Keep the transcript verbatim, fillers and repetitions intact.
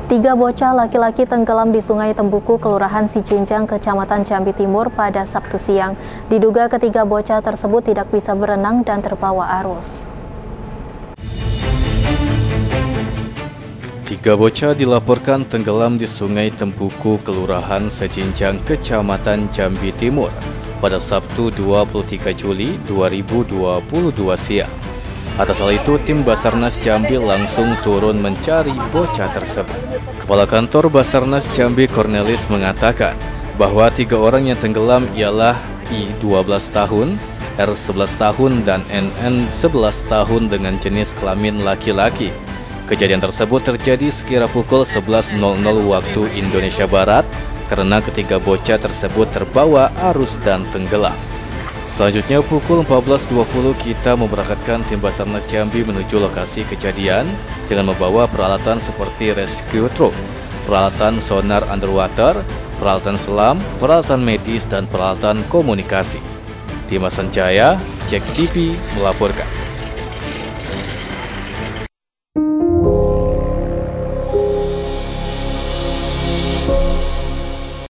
Tiga bocah laki-laki tenggelam di Sungai Tembuku, Kelurahan Cicinjang, Kecamatan Jambi Timur pada Sabtu siang. Diduga ketiga bocah tersebut tidak bisa berenang dan terbawa arus. Tiga bocah dilaporkan tenggelam di Sungai Tembuku, Kelurahan Cicinjang, Kecamatan Jambi Timur pada Sabtu dua puluh tiga Juli dua ribu dua puluh dua siang. Atas hal itu, tim Basarnas Jambi langsung turun mencari bocah tersebut. Kepala Kantor Basarnas Jambi Cornelis mengatakan bahwa tiga orang yang tenggelam ialah I dua belas tahun, R sebelas tahun, dan N N sebelas tahun dengan jenis kelamin laki-laki. Kejadian tersebut terjadi sekira pukul sebelas waktu Indonesia Barat karena ketiga bocah tersebut terbawa arus dan tenggelam. Selanjutnya pukul empat belas dua puluh kita memberangkatkan tim Basarnas Jambi menuju lokasi kejadian dengan membawa peralatan seperti rescue truck, peralatan sonar underwater, peralatan selam, peralatan medis, dan peralatan komunikasi. Dimas Sanjaya, Cek T V melaporkan.